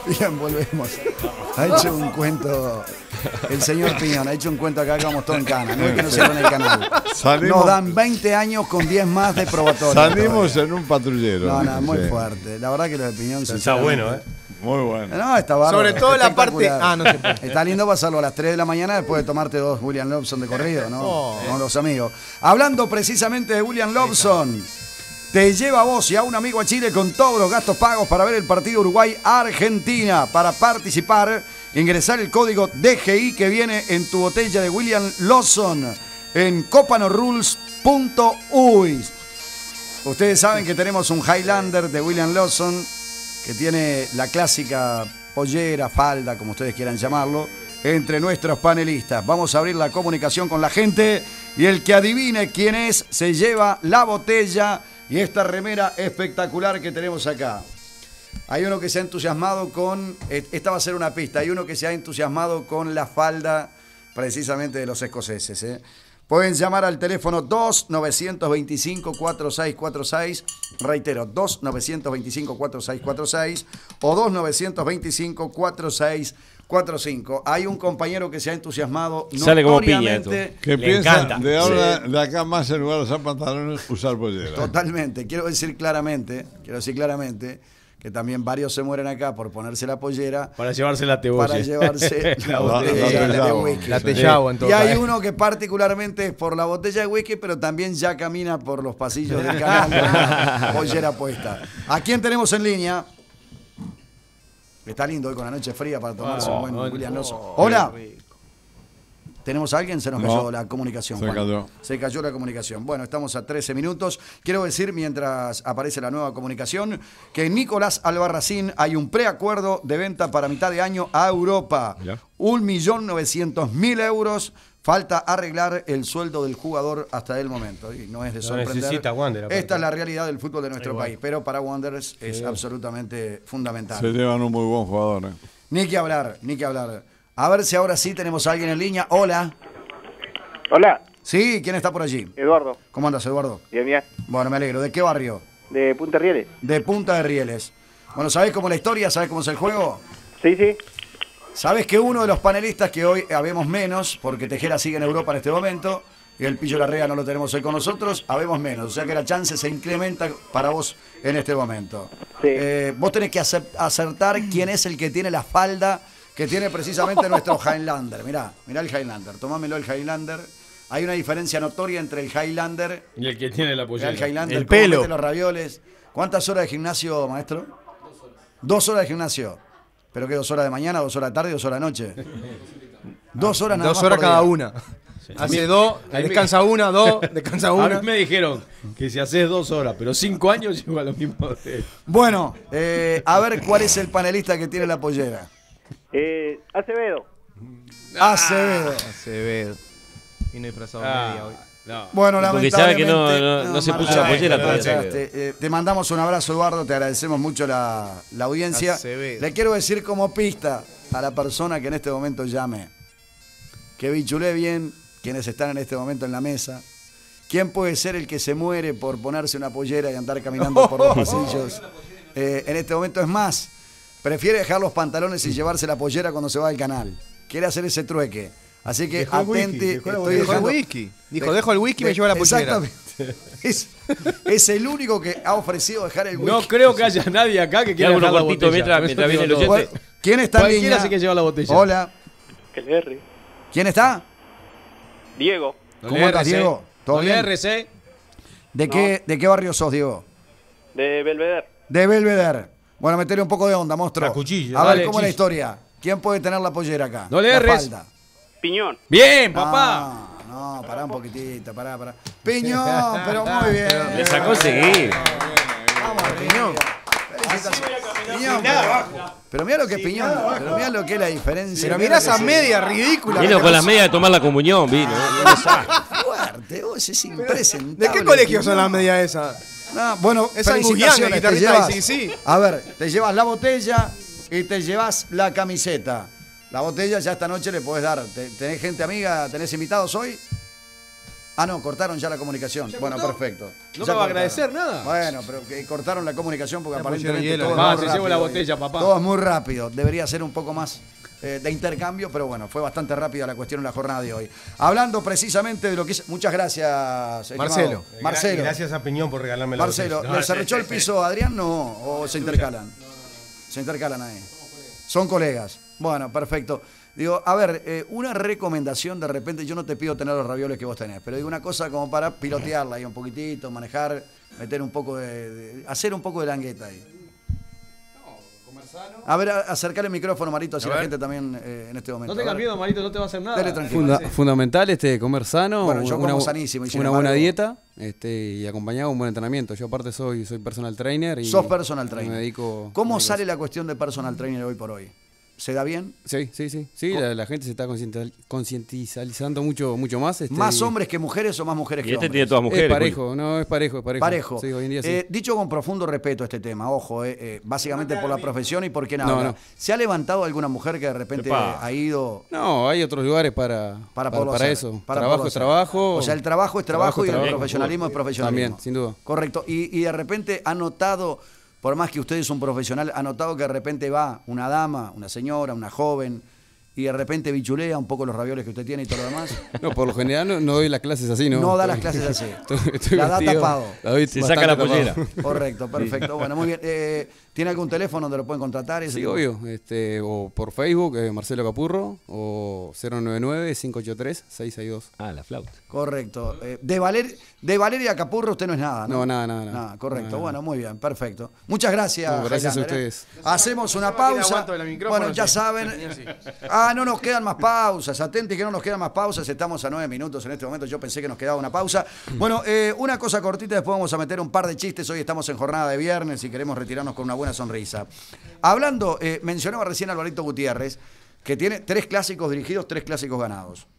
Bien, volvemos. Ha hecho un cuento, el señor Piñón, ha hecho un cuento acá que vamos todos en cana. No es que no se en el canal. Nos dan 20 años con 10 más de probatorio. Salimos en un patrullero. No, muy fuerte. La verdad que lo de Piñón está bueno, ¿eh? Muy bueno. No, está bárbaro. Sobre todo la parte. No se puede. Está lindo pasarlo a las 3 de la mañana después de tomarte 2 William Lobson de corrido, ¿no? Con los amigos. Hablando precisamente de William Lobson. Te lleva a vos y a un amigo a Chile con todos los gastos pagos para ver el partido Uruguay-Argentina. Para participar, ingresar el código DGI que viene en tu botella de William Lawson en copanorules.uy. Ustedes saben que tenemos un Highlander de William Lawson que tiene la clásica pollera, falda, como ustedes quieran llamarlo, entre nuestros panelistas. Vamos a abrir la comunicación con la gente y el que adivine quién es se lleva la botella y esta remera espectacular que tenemos acá. Hay uno que se ha entusiasmado con... Esta va a ser una pista. Hay uno que se ha entusiasmado con la falda precisamente de los escoceses, ¿eh? Pueden llamar al teléfono 2-925-4646. Reitero, 2-925-4646 o 2-925-4645. Hay un compañero que se ha entusislado. Sale como piña esto. Que piensa de ahora de acá más en lugar de usar pantalones, usar pollera. Totalmente. Quiero decir claramente que también varios se mueren acá por ponerse la pollera. Para llevarse la tebolla. Para llevarse la botella de whisky. La tellao en todo. Y hay uno que particularmente es por la botella de whisky, pero también ya camina por los pasillos del canal con la pollera puesta. ¿A quién tenemos en línea? Está lindo hoy con la noche fría para tomarse un buen William Lawson. Hola. ¿Tenemos a alguien? Se nos cayó la comunicación. Se cayó la comunicación. Bueno, estamos a 13 minutos. Quiero decir, mientras aparece la nueva comunicación, que en Nicolás Albarracín hay un preacuerdo de venta para mitad de año a Europa. 1.900.000 euros. Falta arreglar el sueldo del jugador hasta el momento. Y no es de sorprender. Necesita Wander. Esta es la realidad del fútbol de nuestro país. Pero para Wanderers es absolutamente fundamental. Se llevan un muy buen jugador. Ni que hablar, ni que hablar. A ver si ahora sí tenemos a alguien en línea. Hola. Hola. Sí, ¿quién está por allí? Eduardo. ¿Cómo andas, Eduardo? Bien, bien. Bueno, me alegro. ¿De qué barrio? De Punta Rieles. De Punta de Rieles. Bueno, ¿sabés cómo es la historia? ¿Sabés cómo es el juego? Sí, sí. ¿Sabés que uno de los panelistas que hoy habemos menos, porque Tejera sigue en Europa en este momento, y el Pillo Larrea no lo tenemos hoy con nosotros, habemos menos? O sea que la chance se incrementa para vos en este momento. Sí. Vos tenés que acertar quién es el que tiene la falda que tiene precisamente nuestro Highlander. Mirá el Highlander, tomámelo el Highlander. Hay una diferencia notoria entre el Highlander y el que tiene la pollera. El Highlander, el pelo. mete los ravioles. ¿Cuántas horas de gimnasio, maestro? 2 horas de gimnasio. ¿Pero qué, 2 horas de mañana, 2 horas de tarde, 2 horas de noche? 2 horas nada más 2 horas por cada día. una. Hace 2, descansa 1, 2, descansa 1. A mí me dijeron que si haces 2 horas, pero 5 años lleva lo mismo. Bueno, a ver cuál es el panelista que tiene la pollera. Acevedo. Acevedo. Vino disfrazado media hoy. No. Bueno, porque sabe que no se puso la pollera todavía. Te mandamos un abrazo, Eduardo. Te agradecemos mucho la audiencia. Acevedo. Le quiero decir como pista a la persona que en este momento llame que bichulé bien quienes están en este momento en la mesa. ¿Quién puede ser el que se muere por ponerse una pollera y andar caminando por los pasillos? En este momento es más, prefiere dejar los pantalones y llevarse la pollera cuando se va al canal. Quiere hacer ese trueque. Así que atente. Dejó el whisky. Dijo, dejo el whisky y me llevo la pollera. Exactamente. Es el único que ha ofrecido dejar el whisky. No creo que haya nadie acá que quiera dejar la botella. Mientras viene el oyente. ¿Quién está en línea? Cualquiera se que lleva la botella. Hola. El R. ¿Quién está? Diego. ¿Cómo estás, Diego? ¿Todo bien? RC. ¿De qué barrio sos, Diego? De Belvedere. De Belvedere. Bueno, metele un poco de onda, monstruo. La cuchilla. A ver Dale, cómo es la historia. ¿Quién puede tener la pollera acá? No le La erres. falda. Piñón. Bien, papá. No, pará un poquitito, pará. Piñón, pero muy bien. Le sacó seguir. Vamos, Piñón. Felicitaciones. Piñón, pero mirá lo que es Piñón, pero mirá lo que es la diferencia. Pero mirá esa media ridícula. Vino con las medias de tomar la comunión, vino. Fuerte, vos es impresentable. ¿De qué colegio son las medias esas? No, bueno, Esa felicitaciones, te guitarrita llevas, de sí. A ver, te llevas la botella y te llevas la camiseta. La botella ya esta noche le podés dar. ¿Tenés gente amiga? ¿Tenés invitados hoy? Ah, no, cortaron ya la comunicación. Bueno, perfecto. ¿No Ya me va a cortaron. agradecer nada? Bueno, pero que cortaron la comunicación porque Ya aparentemente pusieron hielo. todo es Va, muy te llevo la rápido. botella, papá. Todo es muy rápido. Debería ser un poco más de intercambio, pero bueno, fue bastante rápida la cuestión en la jornada de hoy. Hablando precisamente de lo que es... Muchas gracias, estimado. Marcelo. Marcelo. Gracias a Piñón por regalarme la Marcelo, botella. ¿le cerrechó el piso a Adrián? No, o se intercalan. Se intercalan ahí. Son colegas. Bueno, perfecto. Digo, a ver, una recomendación de repente, yo no te pido tener los ravioles que vos tenés, pero digo una cosa como para pilotearla ahí un poquitito, manejar, meter un poco hacer un poco de langueta ahí. A ver, acercar el micrófono, Marito, así la gente también en este momento. No tengas miedo, Marito, no te va a hacer nada. Dale tranquilo. Fundamental comer sano, Bueno, yo como sanísimo, y sin una buena embargo- dieta y acompañado de un buen entrenamiento. Yo aparte soy personal trainer y Sos personal trainer. me dedico. ¿Cómo sale la cuestión de personal trainer hoy por hoy? ¿Se da bien? Sí, la gente se está concientizando mucho más. ¿Más y hombres que mujeres o más mujeres Y que este hombres? tiene todas mujeres. Es parejo, no, es parejo. Parejo. Sí, hoy en día sí. Dicho con profundo respeto a este tema, ojo, básicamente por la profesión y por quién No, habla. no. ¿Se ha levantado alguna mujer que de repente Epa. ha ido No, hay otros lugares para poderlo hacer, eso. para Trabajo poderlo es hacer? trabajo. O sea, el trabajo es trabajo y el trabajo. profesionalismo es profesionalismo. También, sin duda. Correcto. Y de repente ha notado, por más que usted es un profesional, ha notado que de repente va una dama, una señora, una joven, y de repente bichulea un poco los ravioles que usted tiene y todo lo demás. No, por lo general no doy las clases así, ¿no? No da las clases así. Estoy La da vestido, tapado. la doy Se bastante saca la tapado. pollera. Correcto, perfecto. Bueno, muy bien. ¿Tiene algún teléfono donde lo pueden contratar? Ese Sí, tipo? obvio. O por Facebook, Marcelo Capurro, o 099-583-662. Ah, la flauta. Correcto. De Valeria Capurro usted no es nada, ¿no? No, nada. Correcto. Nada. Bueno, muy bien, perfecto. Muchas gracias. No, gracias a Highlander, ustedes. Hacemos una Pensaba que era pausa. aguanto del micrófono, Bueno, ya sí. saben. No nos quedan más pausas. Atenti que no nos quedan más pausas. Estamos a 9 minutos en este momento. Yo pensé que nos quedaba una pausa. Bueno, una cosa cortita, después vamos a meter un par de chistes. Hoy estamos en jornada de viernes y queremos retirarnos con una buena sonrisa. Hablando, mencionaba recién a Alvarito Gutiérrez, que tiene 3 clásicos dirigidos, 3 clásicos ganados.